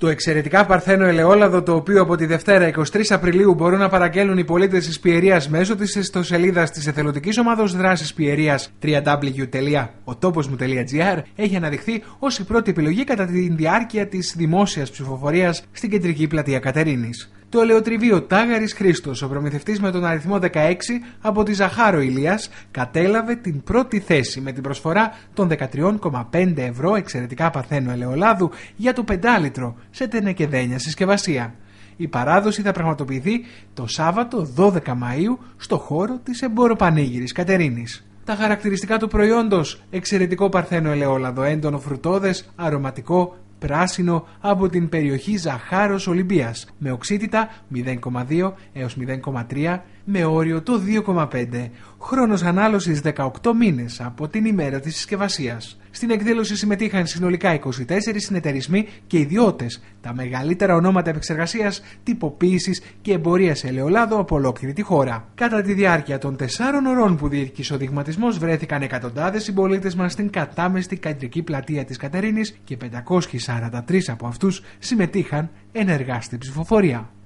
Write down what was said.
Το εξαιρετικά παρθένο ελαιόλαδο, το οποίο από τη Δευτέρα 23 Απριλίου μπορούν να παραγγέλνουν οι πολίτες της Πιερίας μέσω της ιστοσελίδας της Εθελοντικής Ομάδος Δράσης Πιερίας www.otopos.gr, έχει αναδειχθεί ως η πρώτη επιλογή κατά τη διάρκεια της δημόσιας ψηφοφορίας στην κεντρική πλατεία Κατερίνης. Το ελαιοτριβείο Τάγαρης Χρήστος, ο προμηθευτής με τον αριθμό 16 από τη Ζαχάρο Ηλίας, κατέλαβε την πρώτη θέση με την προσφορά των 13,5 ευρώ εξαιρετικά παρθένου ελαιολάδου για το 5 λίτρο σε τενεκεδένια συσκευασία. Η παράδοση θα πραγματοποιηθεί το Σάββατο 12 Μαΐου στο χώρο της Εμποροπανήγυρης Κατερίνης. Τα χαρακτηριστικά του προϊόντος: εξαιρετικό παρθένο ελαιόλαδο, έντονο φρουτώδες, αρωματικό, πράσινο από την περιοχή Ζαχάρος Ολυμπίας, με οξύτητα 0,2 έως 0,3, με όριο το 2,5. Χρόνος ανάλωσης 18 μήνες από την ημέρα της συσκευασίας. Στην εκδήλωση συμμετείχαν συνολικά 24 συνεταιρισμοί και ιδιώτες, τα μεγαλύτερα ονόματα επεξεργασίας, τυποποίησης και εμπορίας ελαιολάδου από ολόκληρη τη χώρα. Κατά τη διάρκεια των 4 ωρών που διήρκησε ο δειγματισμός, βρέθηκαν εκατοντάδες συμπολίτες μας στην κατάμεστη κεντρική πλατεία της Κατερίνης και 543 από αυτούς συμμετείχαν ενεργά στην ψηφοφορία.